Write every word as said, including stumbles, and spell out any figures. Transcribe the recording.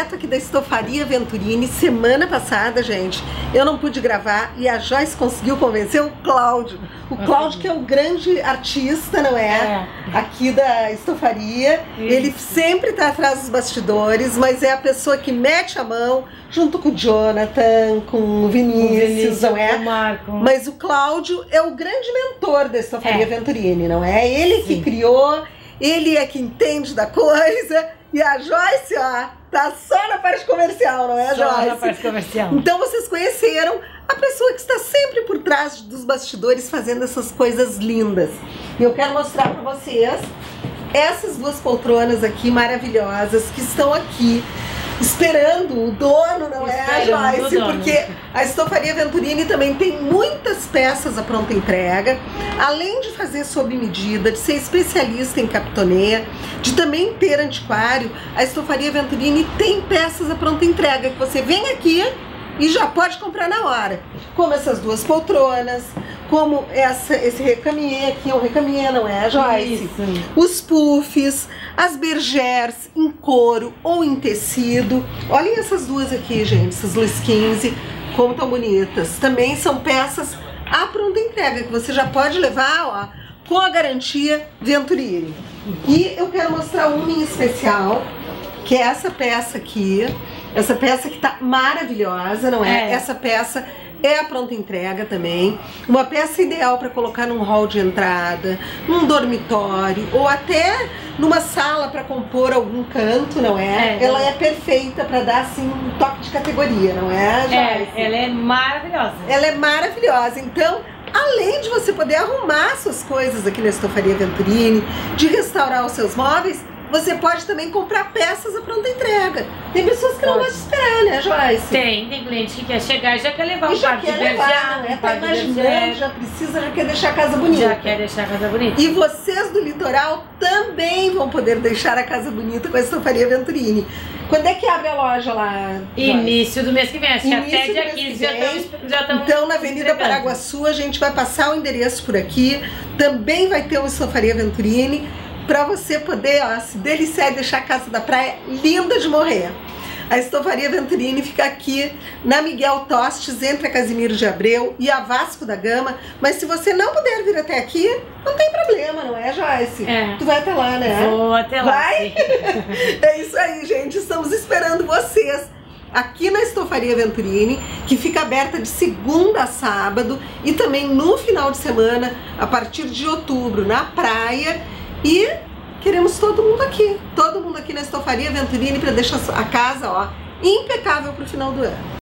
direto aqui da Estofaria Venturini. Semana passada, gente, eu não pude gravar e a Joyce conseguiu convencer o Cláudio. O Cláudio, que é o grande artista, não é? é. Aqui da Estofaria. Isso. Ele sempre tá atrás dos bastidores, mas é a pessoa que mete a mão junto com o Jonathan, com o Vinícius, o Vinícius não é? O Marco. Mas o Cláudio é o grande mentor da Estofaria é. Venturini, não é? Ele Sim. que criou, ele é que entende da coisa. E a Joyce, ó, tá só na parte comercial, não é, Joyce? Só na parte comercial. Então vocês conheceram a pessoa que está sempre por trás dos bastidores fazendo essas coisas lindas. E eu quero mostrar para vocês essas duas poltronas aqui maravilhosas que estão aqui esperando o dono, não é, Joyce? Porque a Estofaria Venturini também tem muitas peças à pronta entrega, além de fazer sob medida, de ser especialista em capitonê, de também ter antiquário. A Estofaria Venturini tem peças à pronta entrega que você vem aqui e já pode comprar na hora, como essas duas poltronas, como essa, esse recamier aqui, é um recamier, não é, Joyce? Isso. Os puffs, as bergers em couro ou em tecido. Olhem essas duas aqui, gente, essas Luiz quinze, como tão bonitas. Também são peças à pronta entrega, que você já pode levar, ó, com a garantia Venturini. E eu quero mostrar uma em especial, que é essa peça aqui. Essa peça que tá maravilhosa, não é? é? Essa peça é a pronta entrega também. Uma peça ideal para colocar num hall de entrada, num dormitório ou até numa sala para compor algum canto, não é? é ela é perfeita para dar assim um toque de categoria, não é, Joyce? É, ela é maravilhosa. Ela é maravilhosa. Então, além de você poder arrumar suas coisas aqui na Estofaria Venturini, de restaurar os seus móveis, você pode também comprar peças à pronta entrega. Tem pessoas que não gostam de esperar, né, Joyce? Tem, tem cliente que quer chegar e já quer levar e um par de berger, né? Tá imaginando, já precisa, já quer deixar a casa bonita. Já quer deixar a casa bonita. E vocês do litoral também vão poder deixar a casa bonita com a Estofaria Venturini. Quando é que abre a loja lá, Joyce? Início do mês que vem, acho que Início até dia quinze já estamos já estamos Então, na Avenida Paraguaçu, a gente vai passar o endereço por aqui. Também vai ter uma Estofaria Venturini, para você poder, ó, se deliciar e deixar a casa da praia linda de morrer. A Estofaria Venturini fica aqui na Miguel Tostes, entre a Casimiro de Abreu e a Vasco da Gama. Mas se você não puder vir até aqui, não tem problema, não é, Joyce? É. Tu vai até lá, né? Vou até lá. Vai? É isso aí, gente. Estamos esperando vocês aqui na Estofaria Venturini, que fica aberta de segunda a sábado e também no final de semana, a partir de outubro, na praia. E queremos todo mundo aqui, todo mundo aqui na Estofaria Venturini para deixar a casa, ó, impecável pro final do ano.